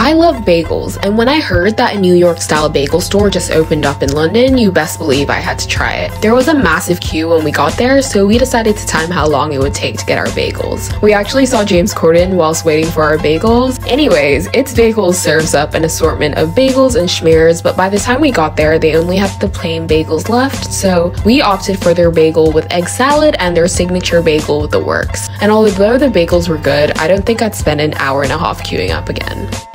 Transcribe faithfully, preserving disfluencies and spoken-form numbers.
I love bagels, and when I heard that a New York-style bagel store just opened up in London, you best believe I had to try it. There was a massive queue when we got there, so we decided to time how long it would take to get our bagels. We actually saw James Corden whilst waiting for our bagels. Anyways, It's Bagels serves up an assortment of bagels and schmears, but by the time we got there, they only had the plain bagels left, so we opted for their bagel with egg salad and their signature bagel with the works. And although the bagels were good, I don't think I'd spend an hour and a half queuing up again.